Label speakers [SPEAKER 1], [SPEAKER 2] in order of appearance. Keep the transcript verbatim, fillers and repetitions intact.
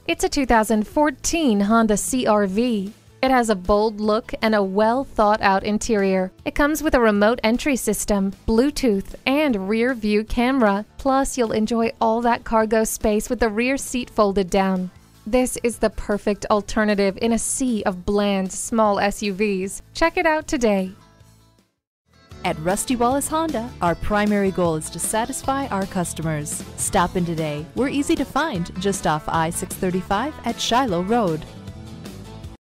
[SPEAKER 1] It's a two thousand fourteen Honda C R V. It has a bold look and a well-thought-out interior. It comes with a remote entry system, Bluetooth, and rear view camera. Plus, you'll enjoy all that cargo space with the rear seat folded down. This is the perfect alternative in a sea of bland, small S U Vs. Check it out today.
[SPEAKER 2] At Rusty Wallace Honda, our primary goal is to satisfy our customers. Stop in today. We're easy to find just off I six thirty-five at Shiloh Road.